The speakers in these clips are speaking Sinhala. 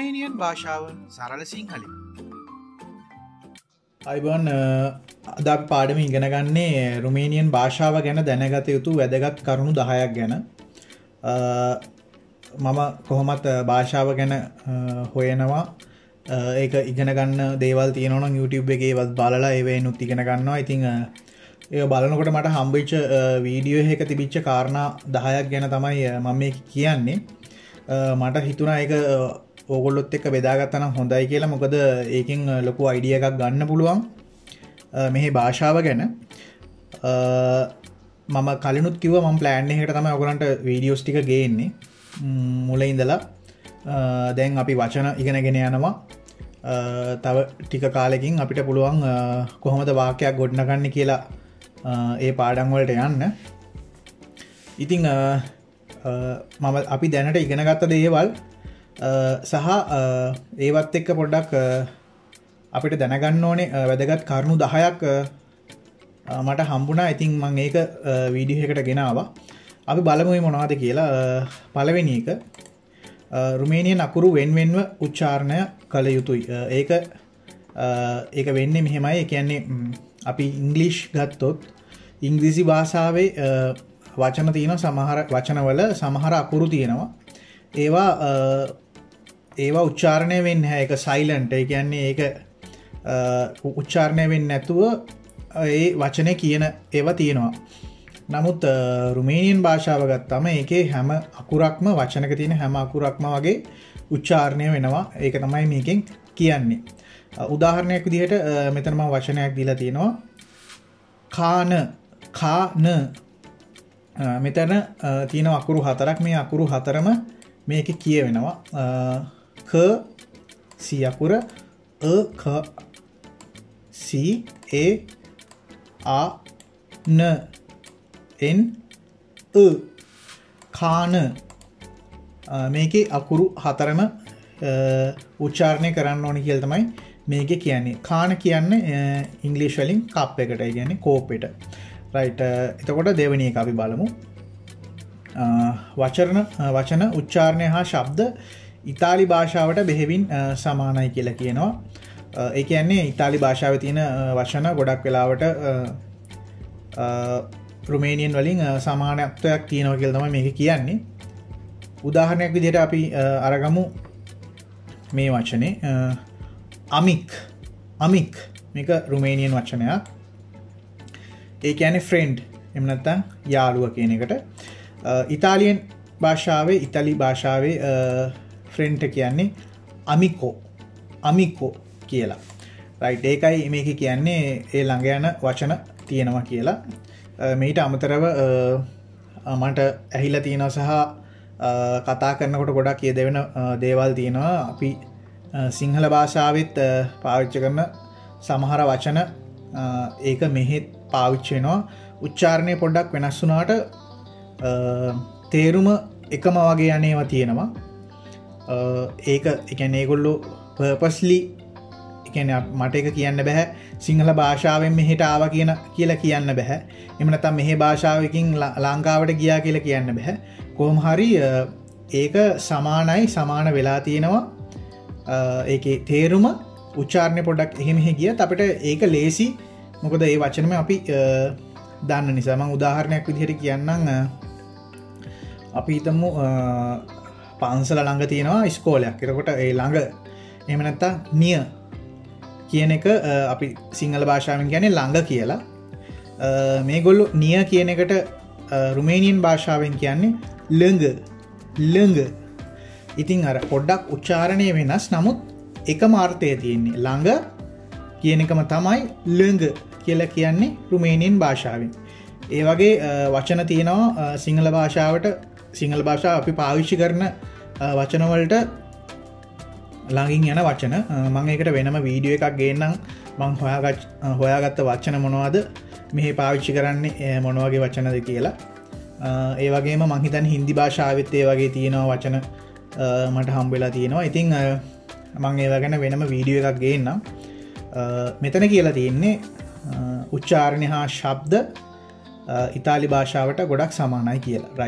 රුමේනියන් භාෂාව සරල සිංහලෙන්. අයිබෝන් අද අපි පාඩම ඉගෙන ගන්නේ රුමේනියන් භාෂාව ගැන දැනගත යුතු වැදගත් කරුණු 10ක් ගැන. මම කොහොමත් භාෂාව ගැන හොයනවා. ඒක ඉගෙන ගන්න දේවල් තියෙනවා නම් YouTube එකේ ඒවත් බලලා ඒවෙනුත් ඉගෙන ගන්නවා. ඉතින් ඒක බලනකොට මට හම්බෙච්ච වීඩියෝ එකක තිබිච්ච කාරණා 10ක් ගැන තමයි මම මේ කියන්නේ. මට හිතුණා ඒක ඕගොල්ලොත් එක්ක බෙදාගත්තා නම් හොඳයි කියලා. මොකද ඒකෙන් ලොකු අයිඩියා එකක් ගන්න පුළුවන් මේ භාෂාව ගැන. මම කලිනුත් කිව්වා මම ප්ලෑන් එකකට තමයි ඔයගලන්ට වීඩියෝස් ටික ගේන්නේ. මුලින් ඉඳලා දැන් අපි වචන ඉගෙනගෙන යනවා. තව ටික කාලෙකින් අපිට පුළුවන් කොහොමද වාක්‍යයක් ගොඩනගන්නේ කියලා ඒ පාඩම් වලට යන්න. ඉතින් මම අපි දැනට ඉගෙනගත්ත දේවල් සහ ඒවත් එක්ක පොඩ්ඩක් අපිට දැනගන්න ඕනේ වැදගත් කරුණු 10ක් මට හම්බුණා. ඉතින් මම ඒක වීඩියෝ එකකට ගෙනාවා. අපි බලමු මේ මොනවද කියලා. පළවෙනි එක රුමේනියන් අකුරු වෙන්වෙන්ව උච්චාරණය කළ යුතුයි. ඒක වෙන්නේ මෙහෙමයි. ඒ කියන්නේ අපි ඉංග්‍රීසි ගත්තොත් ඉංග්‍රීසි භාෂාවේ වචන තියෙනවා. සමහර වචනවල සමහර අකුරු තියෙනවා. ඒවා උච්චාරණය වෙන්නේ නැහැ. ඒක සයිලන්ට්. ඒ කියන්නේ ඒක උච්චාරණය වෙන්නේ නැතුව ඒ වචනේ කියන ඒවා තියෙනවා. නමුත් රුමේනියන් භාෂාව ගත්තාම ඒකේ හැම අකුරක්ම වචනක තියෙන හැම අකුරක්ම වගේ උච්චාරණය වෙනවා. ඒක තමයි මේකෙන් කියන්නේ. උදාහරණයක් විදිහට මෙතන මම වචනයක් දීලා තියෙනවා. කාන කාන. මෙතන තියෙන අකුරු 4ක්. මේ අකුරු 4ම මේකේ කියවෙනවා. ක සී අකුර, අ ක සී ඒ ආ න එන් කාන. මේකේ අකුරු 4ම උච්චාරණය කරන්න ඕනි කියලා තමයි මේකේ කියන්නේ. කාන කියන්නේ ඉංග්‍රීසි වලින් කප් එකට. ඒ කියන්නේ කෝපෙට. රයිට්. එතකොට දෙවෙනි එක අපි බලමු. වචන උච්චාරණය හා ශබ්ද ඉතාලි භාෂාවට බෙහෙවින් සමානයි කියලා කියනවා. ඒ කියන්නේ ඉතාලි භාෂාවේ තියෙන වචන ගොඩක් වෙලාවට රුමේනියන් වලින් සමානත්වයක් තියෙනවා කියලා තමයි මේක කියන්නේ. උදාහරණයක් විදිහට අපි අරගමු මේ වචනේ අමික්. මේක රුමේනියන් වචනයක්. ඒ කියන්නේ ෆ්‍රෙන්ඩ් එහෙම නැත්නම් යාළුවා කියන එකට. ඉතාලියන් භාෂාවේ ෆ්‍රෙන්ඩ් කියන්නේ අමිකෝ කියලා. රයිට්. ඒකයි මේක කියන්නේ ඒ ළඟ යන වචන තියෙනවා කියලා. මේට අමතරව මට ඇහිලා තියෙනවා සහ කතා කරනකොට ගොඩක් කියදෙන දේවල් තියෙනවා. අපි සිංහල භාෂාවෙත් පාවිච්චි කරන සමහර වචන ඒක මෙහෙත් පාවිච්චි වෙනවා. උච්චාරණය පොඩ්ඩක් වෙනස් වුණාට තේරුම එකම වගේ යන්නේවා තියෙනවා. ඒක ඒ කියන්නේ ඒගොල්ලෝ පර්පස්ලි කියන්නේ මට ඒක කියන්න බෑ සිංහල භාෂාවෙන් මෙහෙට ආවා කියලා කියන්න බෑ. එහෙම නැත්නම් මෙහි භාෂාවකින් ලංකාවට ගියා කියලා කියන්න බෑ. කොහොම හරි ඒක සමාන වෙලා තියෙනවා. ඒකේ තේරුම උච්චාරණය පොඩ්ඩක් එහෙම ගියත් අපිට ඒක ලේසි. මොකද ඒ වචනම අපි දන්න නිසා. මම උදාහරණයක් විදිහට කියන්නම්. අපි හිතමු පන්සල ළඟ තියෙනවා ඉස්කෝලයක්. එතකොට ඒ ළඟ එහෙම නැත්නම් නිය කියන එක අපි සිංහල භාෂාවෙන් කියන්නේ ළඟ කියලා. මේගොල්ලෝ නිය කියන එකට රුමේනියන් භාෂාවෙන් කියන්නේ ළඟ. ඉතින් අර පොඩ්ඩක් උච්චාරණය වෙනස්. නමුත් එකම අර්ථය තියෙන්නේ. ළඟ කියන එකම තමයි ළඟ කියලා කියන්නේ රුමේනියන් භාෂාවෙන්. ඒ වගේ වචන තියෙනවා සිංහල භාෂාව අපි පාවිච්චි කරන වචන වලට ළඟින් යන වචන. මම ඒකට වෙනම වීඩියෝ එකක් ගේන්නම්. මම හොයාගත්ත වචන මොනවද මෙහි පාවිච්චි කරන්නේ මොන වගේ වචනද කියලා. ඒ වගේම මම හිතන්නේ හින්දි භාෂාවෙත් ඒ වගේ තියෙනවා වචන මට හම්බෙලා තියෙනවා. ඉතින් මම ඒව ගැන වෙනම වීඩියෝ එකක් ගේන්නම්. මෙතන කියලා තියෙන්නේ උච්චාරණය හා ශබ්ද ඉතාලි භාෂාවට ගොඩක් සමානයි කියලා. රයිට්.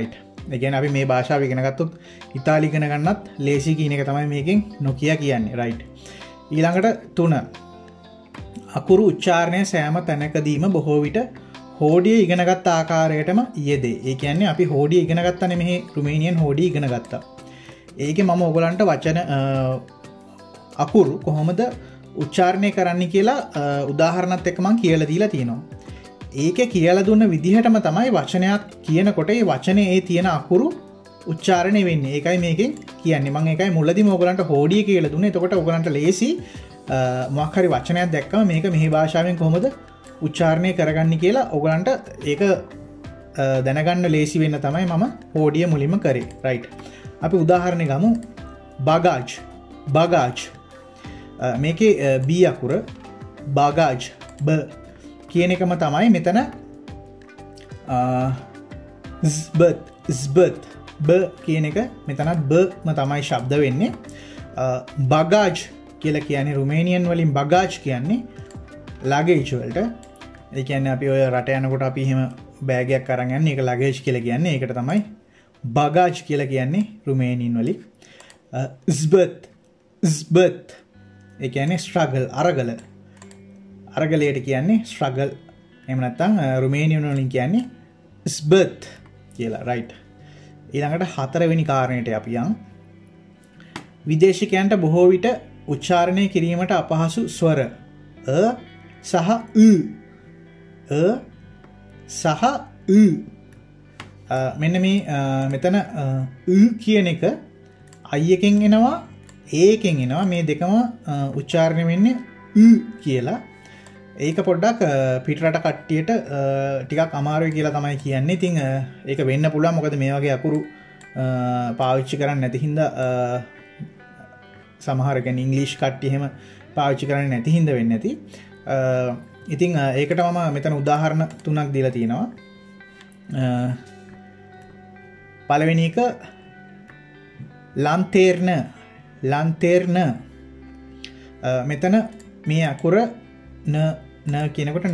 එකන අපි මේ භාෂාව ඉගෙන ගත්තොත් ඉතාලි ඉගෙන ගන්නත් ලේසි කියන එක තමයි මේකෙන් නොකිය කියන්නේ රයිට්. ඊළඟට 3 අකුරු උච්චාරණය සෑම තැනකදීම බොහෝ විට හෝඩිය ඉගෙනගත් ආකාරයටම යෙදේ. ඒ කියන්නේ අපි හෝඩිය ඉගෙන ගත්තනේ මෙහි රුමේනියන් හෝඩිය ඉගෙන ගත්තා. ඒකේ මම ඔයගලන්ට වචන අකුරු කොහොමද උච්චාරණය කරන්න කියලා උදාහරණත් එක්ක මම කියලා දීලා තියෙනවා. ඒකේ කියලා දුන්න විදිහටම තමයි වචනයක් කියනකොට ඒ වචනේ ඒ තියෙන අකුරු උච්චාරණය වෙන්නේ. ඒකයි මේකෙන් කියන්නේ. මම ඒකයි මුලදීම ඔයගලන්ට හෝඩිය කියලා දුන්නේ. එතකොට ඔයගලන්ට ලේසි මොකක් හරි වචනයක් දැක්කම මේක මෙහි භාෂාවෙන් කොහොමද උච්චාරණය කරගන්නේ කියලා ඔයගලන්ට ඒක දැනගන්න ලේසි වෙන්න තමයි මම හෝඩිය මුලින්ම කරේ. රයිට්. අපි උදාහරණයක් ගමු. බගාජ්. බගාජ්. මේකේ B අකුර බගාජ් බ කියන එකම තමයි මෙතන ස්බත් බ කියන එක මෙතනත් බම තමයි ශබ්ද වෙන්නේ. බගාජ් කියලා කියන්නේ රුමේනියන් වලින් බගාජ් කියන්නේ ලගේජ් වලට. ඒ කියන්නේ අපි ඔය රට යනකොට අපි එහෙම බෑගයක් අරන් යන්නේ ඒක ලගේජ් කියලා කියන්නේ. ඒකට තමයි බගාජ් කියලා කියන්නේ රුමේනියන් වලින්. ස්බත් ඒ කියන්නේ ස්ට්‍රගල් අරගල. අරගලයට කියන්නේ ස්ට්‍රගල්. එහෙම නැත්නම් රුමේනියන් වලින් කියන්නේ ස්බත් කියලා. රයිට්. ඊළඟට 4 වෙනි කාරණයට අපි යමු. විදේශිකයන්ට බොහෝ විට උච්චාරණය කිරීමට අපහසු ස්වර සහ සහ මෙන්න මේ මෙතන කියන එක I එකෙන් එනවා A එකෙන් එනවා. මේ දෙකම උච්චාරණය වෙන්නේ කියලා. ඒක පොඩ්ඩක් පිටරට කට්ටියට ටිකක් අමාරුයි කියලා තමයි කියන්නේ. ඉතින් ඒක වෙන්න පුළුවන් මොකද මේ වගේ අකුරු පාවිච්චි කරන්නේ නැති හින්දා සමහර කෙනෙක් ඉංග්‍රීසි කට්ටිය එහෙම පාවිච්චි කරන්නේ නැති හින්දා වෙන්නේ නැති. ඉතින් ඒකට මම මෙතන උදාහරණ 3ක් දීලා තියෙනවා. පළවෙනි එක ලන්තේර්න. මෙතන මේ අකුර න කියනකොට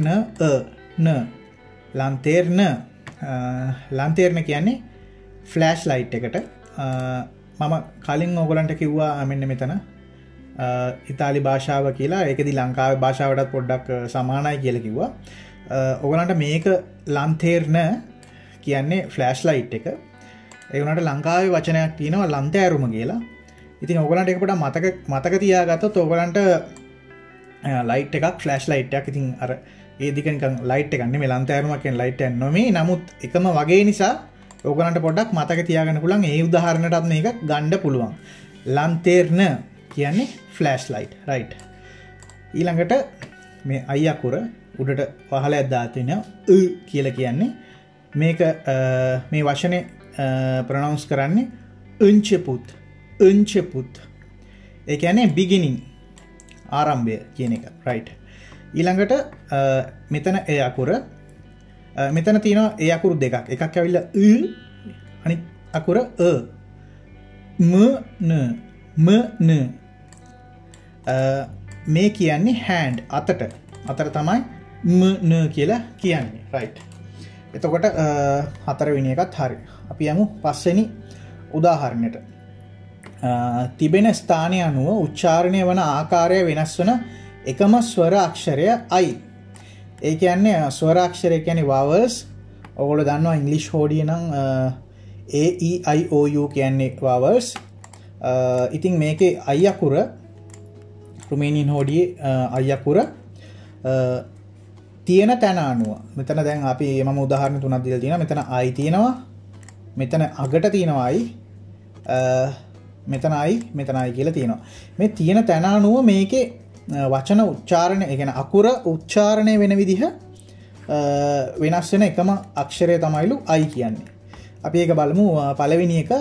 ලන්තේර්න කියන්නේ ෆ්ලෑෂ් ලයිට් එකට. මම කලින් ඔයගලන්ට කිව්වා මෙන්න මෙතන ඉතාලි භාෂාව කියලා. ඒකෙදි ලංකාවේ භාෂාවටත් පොඩ්ඩක් සමානයි කියලා කිව්වා. ඔයගලන්ට මේක ලන්තේර්න කියන්නේ ෆ්ලෑෂ් ලයිට් එක. ඒ වුණාට ලංකාවේ වචනයක් තියෙනවා ලන්තෑරුම කියලා. ඉතින් ඔයගලන්ට ඒක පොඩ්ඩක් මතක තියාගත්තොත් ඔයගලන්ට ලයිට් එකක් ෆ්ලෑෂ් ලයිට් එකක්. ඉතින් අර ඒ දික නිකන් ලයිට් එකක් නෙමෙයි ලන්තෑරුමක් කියන ලයිට් එකක් නෙමෙයි. නමුත් එකම වගේ නිසා ඔයගලන්ට පොඩ්ඩක් මතක තියාගන්න පුළුවන්. ඒ උදාහරණයටත් මේක ගන්න පුළුවන්. ලන්තේර්න කියන්නේ ෆ්ලෑෂ් ලයිට්. රයිට්. ඊළඟට මේ I අකුර උඩට පහළට දාලා තිනවා කියලා කියන්නේ මේක මේ වචනේ ප්‍රොනවුන්ස් කරන්නේ උන්චපුත්. ඒ කියන්නේ beginning ආරම්භය කියන එක. රයිට්. ඊළඟට මෙතන ඒ අකුර මෙතන තියෙනවා ඒ අකුරු දෙකක්. එකක් ඇවිල්ලා අනිත් අකුර මේ කියන්නේ hand අතට තමයි ම කියලා කියන්නේ. රයිට්. එතකොට 4 වෙනි එකත් හරි. අපි යමු 5 වෙනි උදාහරණයට. තිබෙන ස්ථානය අනුව උච්චාරණය වන ආකාරය වෙනස් වන එකම ස්වර අක්ෂරය I. ඒ කියන්නේ ස්වර අක්ෂරය කියන්නේ vowels. ඔයගොල්ලෝ දන්නවා ඉංග්‍රීසි හෝඩිය නම් A E I O U කියන්නේ vowels. ඉතින් මේකේ I අකුර රුමේනියන් හෝඩියේ I අකුර තියෙන තැන අනුව මෙතන දැන් අපි මම උදාහරණ 3ක් දීලා තියෙනවා. මෙතන I තියෙනවා. මෙතන අගට තියෙනවා I. මෙතන I කියලා තියෙනවා. මේ තියෙන තැන අනුව මේකේ වචන උච්චාරණය, ඒ කියන්නේ අකුර උච්චාරණය වෙන විදිහ වෙනස් වෙන එකම අක්ෂරය තමයිලු I කියන්නේ. අපි ඒක බලමු. පළවෙනි එක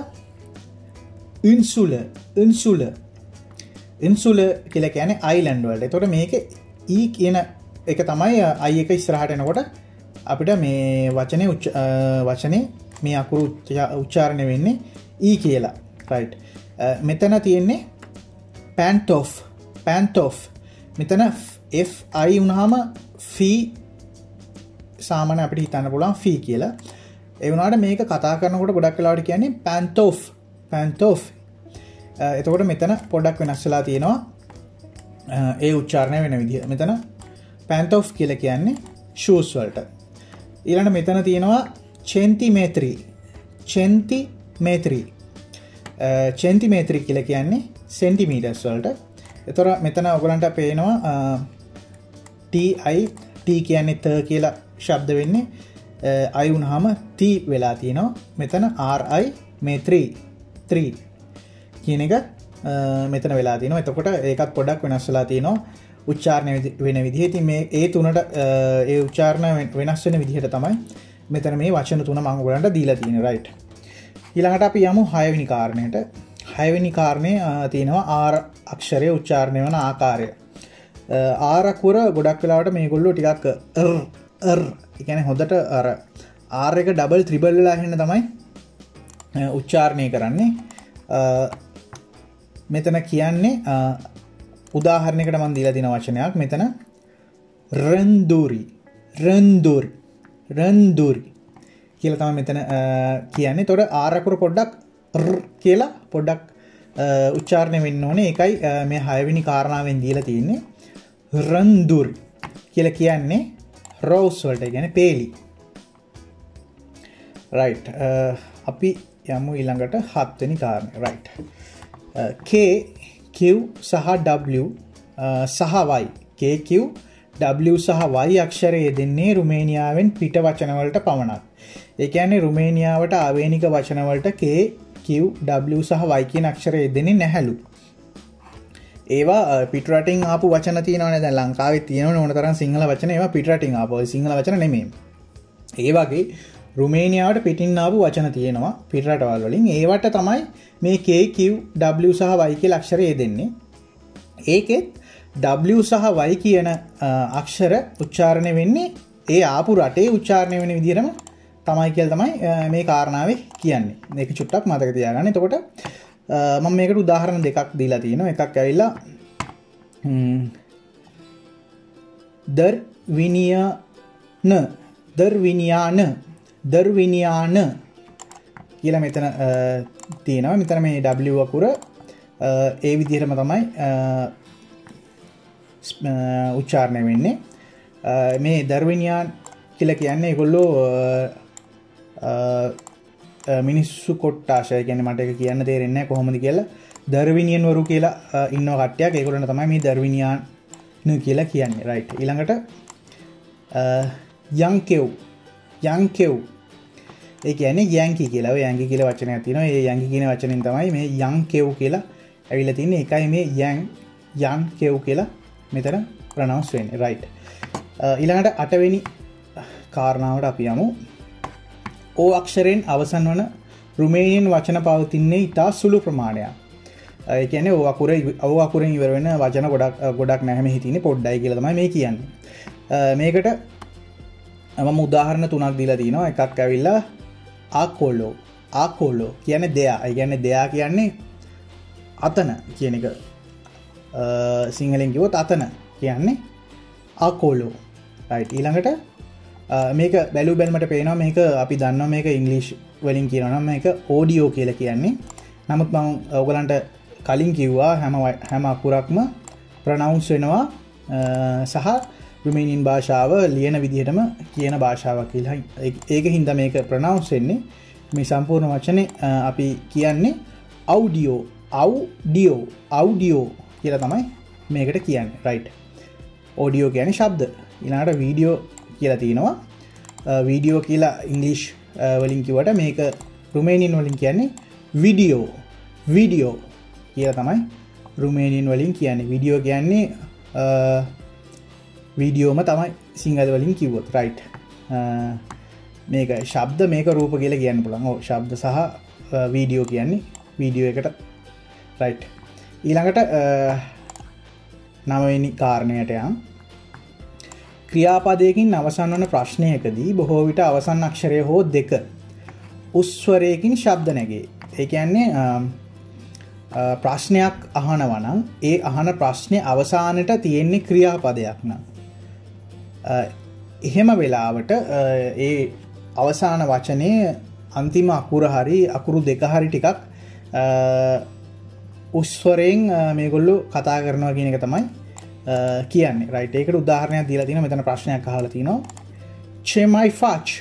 ඉන්සුල කියලා කියන්නේ අයිලන්ඩ් වලට. එතකොට මේකේ E කියන එක තමයි I එක ඉස්සරහට එනකොට අපිට මේ වචනේ මේ අකුරු උච්චාරණය වෙන්නේ E කියලා. රයිට්. මෙතන තියෙන්නේ pantoff. මෙතන FI වුණාම ෆී සාමාන්‍ය අපිට හිතන්න පුළුවන් ෆී කියලා. ඒ වුණාට මේක කතා කරනකොට ගොඩක් වෙලාවට කියන්නේ පැන්තෝෆ්. එතකොට මෙතන පොඩ්ඩක් වෙනස් වෙලා තියෙනවා ඒ උච්චාරණය වෙන විදිහ. මෙතන පැන්තෝෆ් කියලා කියන්නේ shoes වලට. ඊළඟට මෙතන තියෙනවා චෙන්ටිමේත්‍රි කියලා කියන්නේ සෙන්ටිමීටර්ස් වලට. එතකොට මෙතන ඔයගලන්ට පේනවා T කියන්නේ ත කියලා ශබ්ද වෙන්නේ I වුණාම T වෙලා තියෙනවා. මෙතන RI මේ 3 කියන එක මෙතන වෙලා තියෙනවා. එතකොට ඒකත් පොඩ්ඩක් වෙනස් වෙලා තියෙනවා උච්චාරණය වෙන විදිහ. ඉතින් මේ ඒ තුනට ඒ උච්චාරණ වෙනස් වෙන විදිහට තමයි මෙතන මේ වචන තුන මම ඔයගලන්ට දීලා තියෙන්නේ. රයිට්. ඊළඟට අපි යමු 6 වෙනි කාරණයට. 6 වෙනි කාරණේ තියෙනවා R අක්ෂරයේ උච්චාරණය වන ආකාරය. R අකුර ගොඩක් වෙලාවට මේගොල්ලෝ ටිකක් ඒ කියන්නේ හොඳට අර R එක ඩබල් ත්‍රිබල් වෙලා එහෙන්න තමයි උච්චාරණය කරන්නේ. මෙතන කියන්නේ උදාහරණයකට මම දීලා තියෙන වචනයක්. මෙතන රන්දුරි කියලා තමයි මෙතන කියන්නේ. එතකොට R අකුර පොඩ්ඩක් කියලා පොඩ්ඩක් උච්චාරණය වෙන්න ඕනේ. ඒකයි මේ 6 වෙනි කාරණාවෙන් දීලා තියෙන්නේ. රන්දුර් කියලා කියන්නේ රෝස් වලට කියන්නේ පේලි. රයිට්. අපි යමු ඊළඟට 7 වෙනි කාරණය. රයිට්. K Q සහ W සහ Y. K Q W සහ Y අක්ෂරය දෙන්නේ රුමේනියාවෙන් පිට වචන වලට පමණක්. ඒ කියන්නේ රුමේනියාවට ආවේනික වචන වලට K Q W සහ Y කියන අක්ෂරය දෙන්නේ නැහැලු. ඒවා පිටරටින් ආපු වචන තියෙනවනේ. දැන් ලංකාවේ තියෙනවනේ ඕන තරම් සිංහල වචන. ඒවා පිටරටින් ආපු සිංහල වචන නෙමෙයි. ඒ වගේ රුමේනියාවට පිටින් ආපු වචන තියෙනවා පිටරටවල් වලින්. ඒවට තමයි මේ K Q W සහ Y කියලා අක්ෂරය දෙන්නේ. ඒකෙත් W සහ Y කියන අක්ෂර උච්චාරණය වෙන්නේ ඒ ආපු රටේ උච්චාරණය වෙන විදිහටම තමයි කියලා තමයි මේ කාරණාවේ කියන්නේ. මේක චුට්ටක් මතක තියාගන්න. එතකොට මම මේකට උදාහරණ දෙකක් දීලා තියෙනවා. එකක් ඇවිල්ලා දර්විනියාන කියලා මෙතන තියෙනවා. මෙතන මේ W අකුර ඒ විදිහටම තමයි උච්චාරණය වෙන්නේ. මේ දර්විනියාන් කියලා කියන්නේ ඒගොල්ලෝ මිනිස්සු කොට්ටාශය කියන්නේ මට ඒක කියන්න තේරෙන්නේ නැහැ කොහොමද කියලා. දර්විනියන් වරු කියලා ඉන්නව කට්ටියක්. ඒගොල්ලන්ට තමයි මේ දර්විනියාන් කියලා කියන්නේ. රයිට්. ඊළඟට යන්කෙව් ඒ කියන්නේ යැන්කි කියලා. ඔය යැන්කි කියලා වචනයක් තියෙනවා. ඒ යැන්කි කියන වචනෙන් තමයි මේ යන්කෙව් කියලා ඇවිල්ලා තින්නේ. ඒකයි මේ යන්කෙව් කියලා මෙතන ප්‍රොනවුන්ස් වෙන්නේ. රයිට්. ඊළඟට 8 වෙනි කාරණාවට අපි යමු. O අක්ෂරයෙන් අවසන් වන රුමේනියන් වචන පවතින්නේ ඉතා සුළු ප්‍රමාණයක්. ඒ කියන්නේ O අකුරෙන් ඉවර වෙන වචන ගොඩක් නැහැ මෙහි තියෙන්නේ පොඩ්ඩයි කියලා තමයි මේ කියන්නේ. මේකට මම උදාහරණ 3ක් දීලා තිනවා. එකක් ඇවිල්ලා ආකෝලෝ කියන්නේ දෙයා. ඒ කියන්නේ දෙයා කියන්නේ අතන කියන එක. සිංහලෙන් කිව්වොත් අතන කියන්නේ ආකෝලෝ. රයිට්. ඊළඟට මේක බැලු බැලමට පේනවා මේක අපි දන්නවා මේක ඉංග්‍රීසි වලින් කියනවා නම් මේක ඕඩියෝ කියලා කියන්නේ. නමුත් මම ඔයගලන්ට කලින් කිව්වා හැම අකුරක්ම ප්‍රොනවුන්ස් වෙනවා සහ රුමේනියන් භාෂාව ලියන විදිහටම කියන භාෂාවක් කියලා. ඒක හින්දා මේක ප්‍රොනවුන්ස් වෙන්නේ මේ සම්පූර්ණ වචනේ අපි කියන්නේ අවුඩියෝ කියලා තමයි මේකට කියන්නේ. රයිට්. ඕඩියෝ කියන්නේ ශබ්ද. ඊළඟට වීඩියෝ කියලා තියෙනවා. වීඩියෝ කියලා ඉංග්‍රීසි වලින් කිව්වට මේක රුමේනියන් වලින් කියන්නේ වීඩියෝ කියලා තමයි රුමේනියන් වලින් කියන්නේ. වීඩියෝ කියන්නේ වීඩියෝම තමයි සිංහල වලින් කිව්වොත්. රයිට්. මේක ශබ්ද මේක රූප කියලා කියන්න පුළුවන්. ඔව් ශබ්ද සහ වීඩියෝ කියන්නේ වීඩියෝ එකට. රයිට්. ඊළඟට 9 වෙනි කාරණයට යම්. ක්‍රියාපදයකින් අවසන් වන ප්‍රශ්නයකදී බොහෝ විට අවසන් අක්ෂරය හෝ දෙක උස්වරයකින් ශබ්ද නැගේ. ඒ කියන්නේ ප්‍රශ්නයක් අහනවා නම් ඒ අහන ප්‍රශ්නේ අවසානට තියෙන්නේ ක්‍රියාපදයක් නම් එහෙම වෙලාවට ඒ අවසාන වචනේ අන්තිම අකුර හරි අකුරු දෙක හරි ටිකක් උස්වරයෙන් මේගොල්ලෝ කතා කරනවා කියන එක තමයි කියන්නේ. රයිට්. ඒකට උදාහරණයක් දීලා තියෙනවා. මෙතන ප්‍රශ්නයක් අහලා තිනවා. Chemai fach.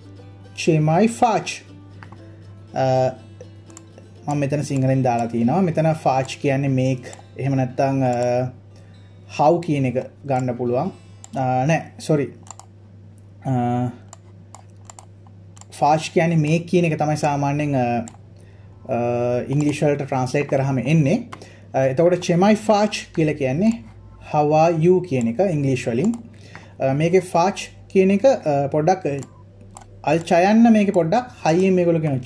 මම මෙතන සිංහලෙන් දාලා තිනවා. මෙතන fach කියන්නේ make. එහෙම නැත්නම් how කියන එක ගන්න පුළුවන්. නෑ sorry. fach කියන්නේ make කියන එක තමයි සාමාන්‍යයෙන් ඉංග්‍රීසි වලට ට්‍රාන්ස්ලේට් කරාම එන්නේ. එතකොට chemai fach කියලා කියන්නේ how are you කියන එක ඉංග්‍රීසි වලින්. මේකේ fach කියන එක පොඩ්ඩක් අල් චයන්න මේකේ පොඩ්ඩක් හයියෙන් මේගොල්ලෝ කියනවා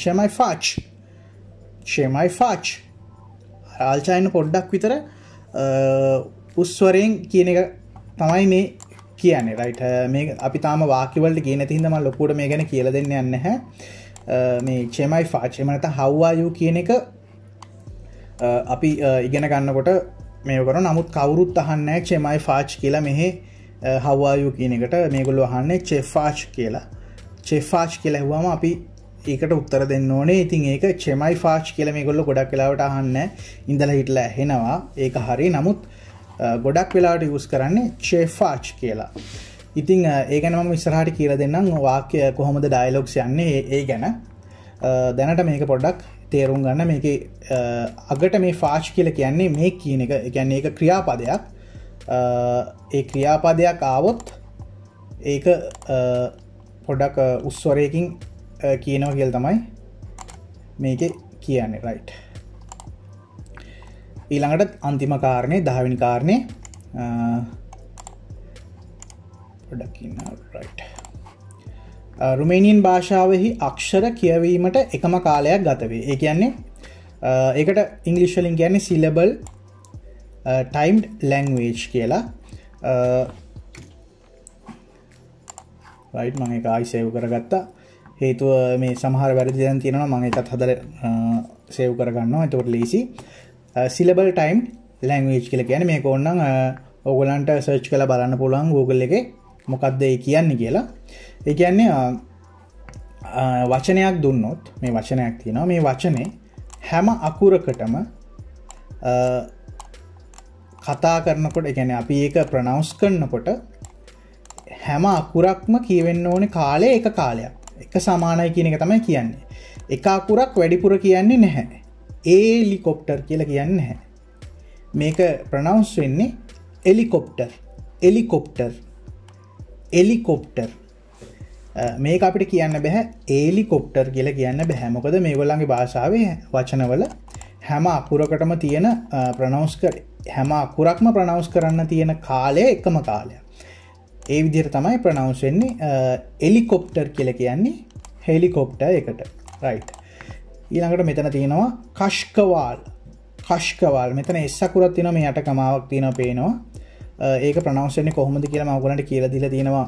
chemai fach. අල් චයන්න පොඩ්ඩක් විතර උස්වරයෙන් කියන එක තමයි මේ කියන්නේ. රයිට්. මේ අපි තාම වාක්‍ය වලට ගියේ නැති හින්දා මම ලොකුවට මේ ගැන කියලා දෙන්න යන්නේ නැහැ. මේ chemai fach එහෙම නැත්නම් how are you කියන එක අපි ඉගෙන ගන්නකොට මේක කරනවා. නමුත් කවුරුත් අහන්නේ නැහැ chemai fach කියලා මෙහි how are you කියන එකට. මේගොල්ලෝ අහන්නේ chefach කියලා. chefach කියලා හුවම අපි ඒකට උත්තර දෙන්න ඕනේ. ඉතින් ඒක chemai fach කියලා මේගොල්ලෝ ගොඩක් වෙලාවට අහන්නේ ඉඳලා හිටලා ඇහෙනවා. ඒක හරි. නමුත් ගොඩක් වෙලාවට යූස් කරන්නේ chefach කියලා. ඉතින් ඒ ගැන මම ඉස්සරහට කියලා දෙන්නම්. වාක්‍ය කොහොමද ඩයලොග්ස් යන්නේ ඒ ගැන. දැනට මේක පොඩ්ඩක් තේරුම් ගන්න. මේකේ අගට මේ fach කියලා කියන්නේ මේ කියන එක. ඒ කියන්නේ ඒක ක්‍රියාපදයක්. ඒ ක්‍රියාපදයක් ආවොත් ඒක පොඩ්ඩක් උස්වරයකින් කියනවා කියලා තමයි මේකේ කියන්නේ. රයිට්. ඊළඟට අන්තිම කාරණේ 10 වෙනි කාරණේ පොඩ්ඩක් ඉන්න. රයිට්. රුමේනියන් භාෂාවෙහි අක්ෂර කියවීමට එකම කාලයක් ගත වේ. ඒ කියන්නේ ඒකට ඉංග්‍රීසි වලින් කියන්නේ syllable timed language කියලා. රයිට්. මම ඒක ආයි සේව් කරගත්තා. හේතුව මේ සමහර වැරදි දැන් තියෙනවා. මම ඒකත් හදලා සේව් කරගන්නවා. එතකොට ලීසි. syllable timed language කියලා කියන්නේ මේක ඕනනම් ඕගොල්ලන්ට සර්ච් කරලා බලන්න පුළුවන් Google එකේ මොකක්ද ඒ කියන්නේ කියලා. ඒ කියන්නේ වචනයක් දුන්නොත් මේ වචනයක් තියෙනවා. මේ වචනේ හැම අකුරකටම කතා කරනකොට ඒ කියන්නේ අපි ඒක ප්‍රොනවුන්ස් කරනකොට හැම අකුරක්ම කියවෙන්න ඕනේ කාලය එක කාලයක්. එක සමානයි කියන එක තමයි කියන්නේ. එක අකුරක් වැඩිපුර කියන්නේ නැහැ. හෙලිකොප්ටර් කියලා කියන්නේ නැහැ. මේක ප්‍රොනවුන්ස් වෙන්නේ හෙලිකොප්ටර්. මේක අපිට කියන්න බෑ හෙලිකොප්ටර් කියලා කියන්න බෑ. මොකද මේගොල්ලන්ගේ භාෂාවේ වචනවල හැම අකුරකටම තියෙන හැම අකුරක්ම ප්‍රොනවුන්ස් කරන්න තියෙන කාලය එකම කාලයක්. ඒ විදිහට තමයි ප්‍රොනවුන්ස් වෙන්නේ. හෙලිකොප්ටර් කියලා කියන්නේ හෙලිකොප්ටර් එකට. රයිට්. ඊළඟට මෙතන තියෙනවා කෂ්කවාල්. මෙතන S අකුරක් තියෙනවා. මේ යට කමාවක් තියෙනවා පේනවා. ඒක ප්‍රොනවුන්ස් වෙන්නේ කොහොමද කියලා මම ඔයගලන්ට කියලා දීලා තියෙනවා.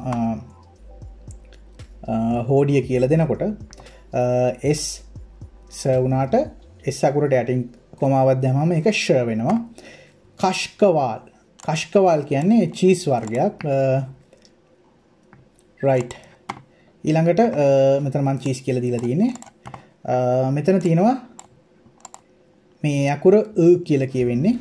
හෝඩිය කියලා දෙනකොට S ස වුණාට S අකුරට යටින් කොමාවක් දැම්මම ඒක ෂ වෙනවා. කෂ්කවාල් කියන්නේ චීස් වර්ගයක්. රයිට්. ඊළඟට මෙතන මම චීස් කියලා දීලා තියෙන්නේ. මෙතන තියෙනවා මේ අකුර කියලා කියවෙන්නේ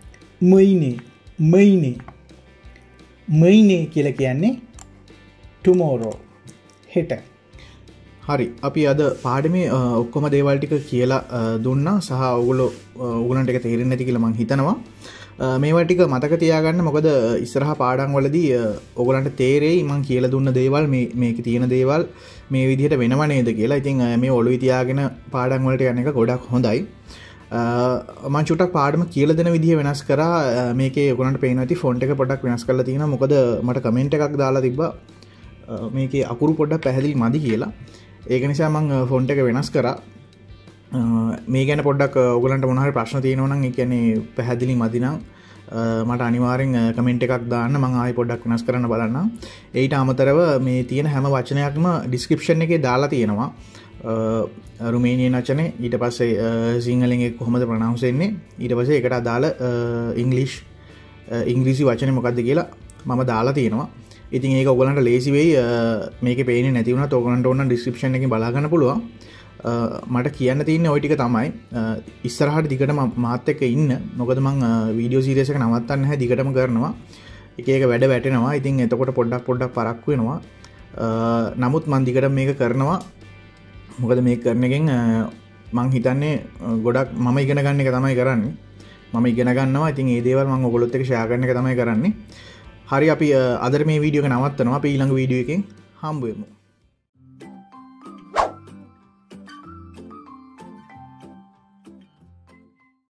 මයිනේ කියලා කියන්නේ tomorrow හෙට. හරි. අපි අද පාඩමේ ඔක්කොම දේවල් ටික කියලා දුන්නා සහ ඔයගොල්ලන්ට ඒක තේරෙන්නේ නැති කියලා මම හිතනවා. මේවා ටික මතක තියාගන්න. මොකද ඉස්සරහා පාඩම් වලදී ඔයගොල්ලන්ට තේරෙයි මම කියලා දුන්න දේවල් මේකේ තියෙන දේවල් මේ විදිහට වෙනව නේද කියලා. ඉතින් මේ ඔළුවේ තියාගෙන පාඩම් වලට යන එක ගොඩක් හොඳයි. මම චුට්ටක් පාඩම කියලා දෙන විදිහ වෙනස් කරා. මේකේ ඔයගොල්ලන්ට පේනවා ඇති ෆොන්ට් එක පොඩ්ඩක් වෙනස් කරලා තියෙනවා. මොකද මට කමෙන්ට් එකක් දාලා තිබ්බා මේකේ අකුරු පොඩ්ඩක් පැහැදිලි මදි කියලා. ඒක නිසා මම ෆොන්ට් එක වෙනස් කරා. මේ ගැන පොඩ්ඩක් ඔයගොල්ලන්ට මොන හරි ප්‍රශ්න තියෙනවා නම් ඒ කියන්නේ පැහැදිලි මදි නම් මට අනිවාර්යෙන් කමෙන්ට් එකක් දාන්න. මම ආයෙ පොඩ්ඩක් වෙනස් කරන්න බලන්නම්. ඊට අමතරව මේ තියෙන හැම වචනයක්ම ඩිස්ක්‍රිප්ෂන් එකේ දාලා තියෙනවා. රුමේනියන් වචනේ, ඊට පස්සේ සිංහලෙන් ඒක කොහොමද ප්‍රොනවුන්ස් වෙන්නේ, ඊට පස්සේ ඒකට අදාළ ඉංග්‍රීසි වචනේ මොකක්ද කියලා මම දාලා තියෙනවා. ඉතින් ඒක ඔයගලන්ට ලේසි වෙයි මේකේ පේන්නේ නැති වුණා ඔයගලන්ට ඕන ඩිස්ක්‍රිප්ෂන් එකකින් බලා ගන්න පුළුවන් මට කියන්න තියන්නේ ওই ටික තමයි ඉස්සරහට දිගටම මාත් එක්ක ඉන්න මොකද මං වීඩියෝ සීරීස් එක නවත්තන්න නැහැ දිගටම කරනවා එක එක වැඩ වැටෙනවා ඉතින් එතකොට පොඩ්ඩක් පරක්කු වෙනවා නමුත් මන් දිගටම මේක කරනවා මොකද මේක කරන එකෙන් මං හිතන්නේ ගොඩක් මම ඉගෙන ගන්න එක තමයි කරන්නේ මම ඉගෙන ගන්නවා ඉතින් ඒ දේවල් මම ඔයගොල්ලොත් එක්ක ෂෙයා කරන එක තමයි කරන්නේ හරි අපි අද මේ වීඩියෝ එක නවත්තනවා අපි ඊළඟ වීඩියෝ එකෙන් හම්බ වෙමු